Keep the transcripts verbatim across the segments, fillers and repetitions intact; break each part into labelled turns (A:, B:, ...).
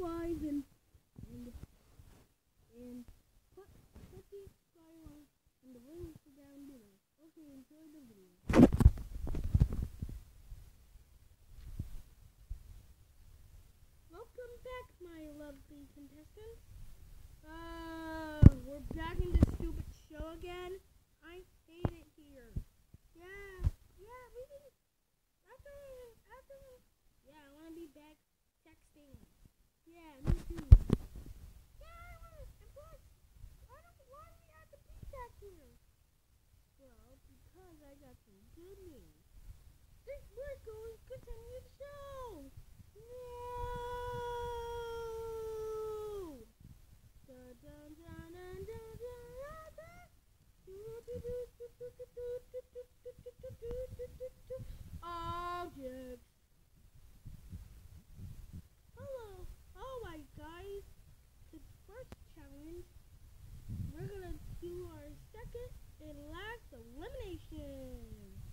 A: supplies and and and put put the fire and the links down below. Okay, enjoy the video. Welcome back, my lovely contestants. Uh, we're back in this stupid show again. I hate it here. Yeah, yeah, we didn't. After, after, yeah, I want to be back texting. Yeah, me too. Yeah, I want to. And plus, I don't. Why do we have to be back here? Well, because I got some good news. This we're going to continue the show. No. Dun, dun, dun, dun, dun, dun, dun. Objects. Hello. Alright, guys. The first challenge, we're gonna do our second and last elimination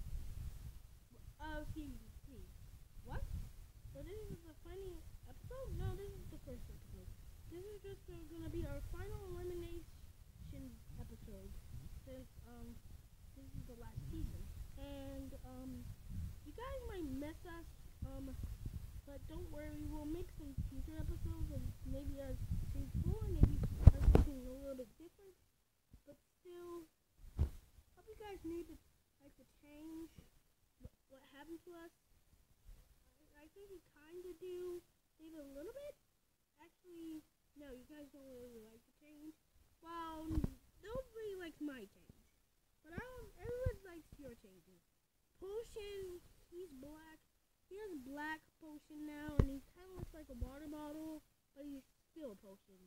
A: of season three. What? So this is the final episode? No, this is the first episode. This is just uh, gonna be our final elimination episode. Since um this is the last season, and um you guys might miss us, um but don't worry, we'll make some future episodes of maybe as stage four, maybe as something a little bit different, but still hope you guys need to like to change what, what happened to us. I, I think we kinda do maybe a little bit. Actually, no, you guys don't really like to change. Well, nobody likes my change, but I don't, everyone likes your changes. Potion, he's black. He has a black potion now, and he kind of looks like a water bottle, but he's still a potion.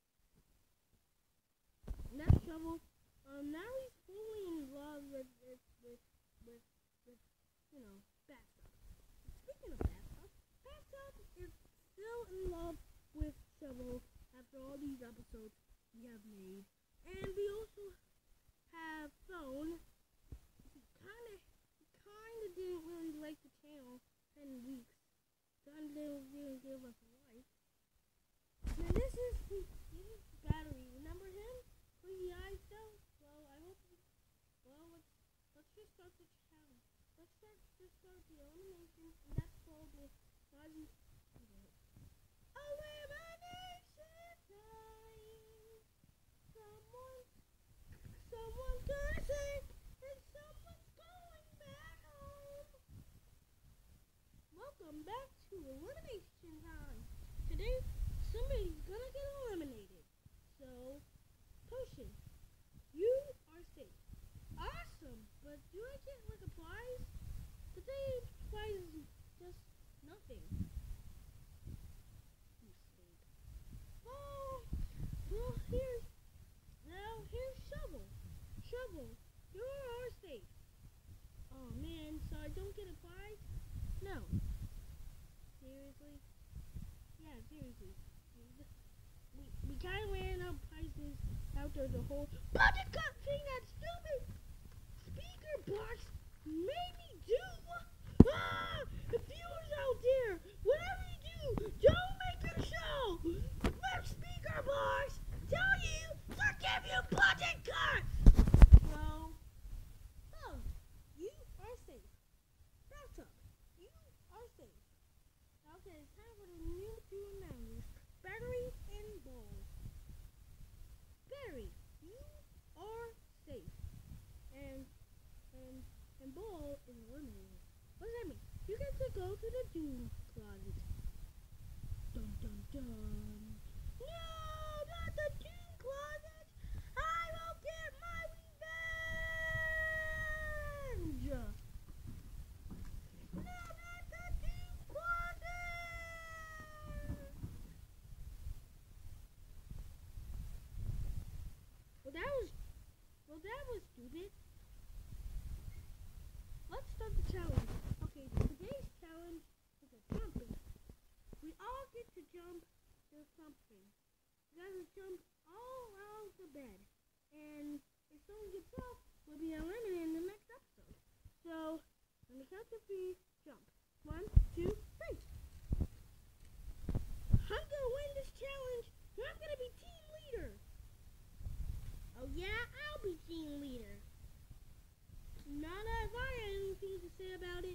A: Next shovel. Um, now he's fully in love with with with with, with you know, bathtub. Speaking of bathtub, bathtub is still in love with Shovel after all these episodes we have made. And we also have Phone. He kinda he kinda didn't really like the channel ten weeks. Kinda didn't, didn't give us a like. Now this is this is Battery. Remember him? Crazy eyes though? Well, I hope he, well let's let's just start the challenge. Let's start just start the elimination, and that's called the Quasi Elimination time. Someone someone's gonna sing and someone's going back home. Welcome back to elimination time. Today somebody's gonna get eliminated. So Potion, you are safe. Awesome, but do I get like a prize? Today's prize is just nothing. You stink. Oh, well here's, now here's Shovel. Shovel, you are safe. Oh man, so I don't get a prize? No. Seriously? Yeah, seriously. We, we kind of ran out of prizes after the whole buttercup thing, that stupid speaker box made me do. Ah, the viewers out there, whatever you do, don't make a show. Let speaker box tell you to give you buttercups. Well, oh, you are safe. Bathtub, you are safe. Okay, it's time for the new two announcers. Battery and Ball. Battery, you are safe. And and and Ball is eliminated. What does that mean? You get to go to the Doom Closet. Dun dun dun. No, not the Doom Closet. I will get my revenge. No, not the Doom Closet. Well, that was, well, that was stupid. Let's start the challenge. Okay, today's challenge is a jumping. We all get to jump to something. You guys will jump all around the bed. And if someone gets off, we'll be eliminated in the next episode. So, on the count of three, jump. One, two, three. I'm gonna win say about it?